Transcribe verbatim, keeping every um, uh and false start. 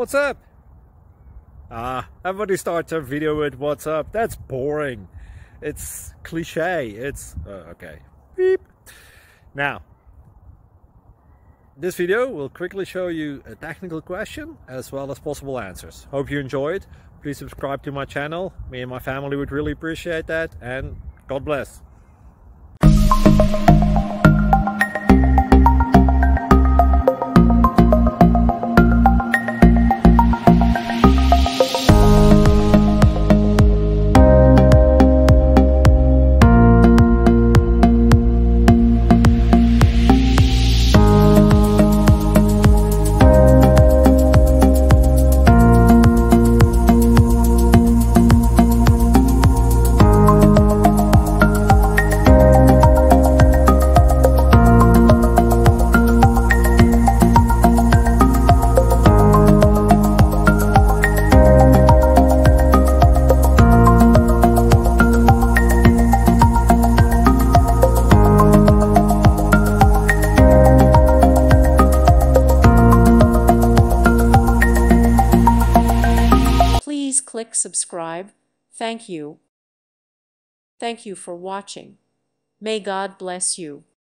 what's up? Ah, everybody starts a video with what's up. That's boring. It's cliche. It's, uh, okay. Beep. Now, this video will quickly show you a technical question as well as possible answers. Hope you enjoyed. Please subscribe to my channel. Me and my family would really appreciate that, and God bless. Please click subscribe. Thank you. Thank you for watching. May God bless you.